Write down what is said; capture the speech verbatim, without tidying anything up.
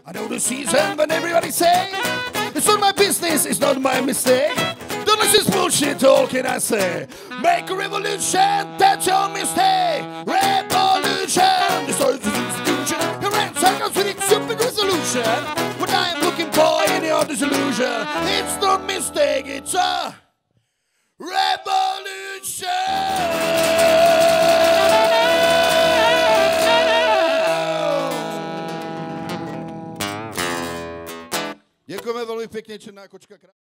I know the season when everybody say it's not my business, it's not my mistake. Don't listen to bullshit, all can I say? Make a revolution, that's your mistake. Revolution, destroy the institution. Your red circles with its stupid resolution. What I am looking for in your disillusion, it's not mistake, it's a revolution. Děkujeme velmi pěkně, Černá kočka.